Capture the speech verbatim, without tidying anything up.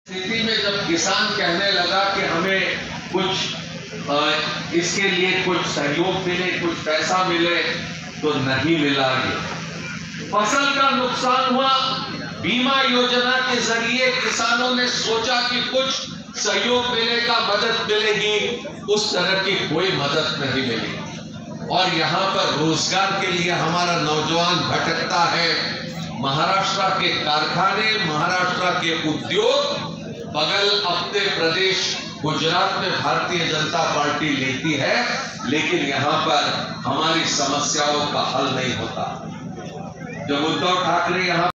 स्थिति में जब किसान कहने लगा कि हमें कुछ आ, इसके लिए कुछ सहयोग मिले, कुछ पैसा मिले, तो नहीं मिला। ये फसल का नुकसान हुआ, बीमा योजना के जरिए किसानों ने सोचा कि कुछ सहयोग मिलेगा, मदद मिलेगी, उस तरह की कोई मदद नहीं मिली। और यहाँ पर रोजगार के लिए हमारा नौजवान भटकता है। महाराष्ट्र के कारखाने, महाराष्ट्र के उद्योग बगल अपने प्रदेश गुजरात में भारतीय जनता पार्टी लेती है, लेकिन यहाँ पर हमारी समस्याओं का हल नहीं होता। जब उद्धव ठाकरे यहाँ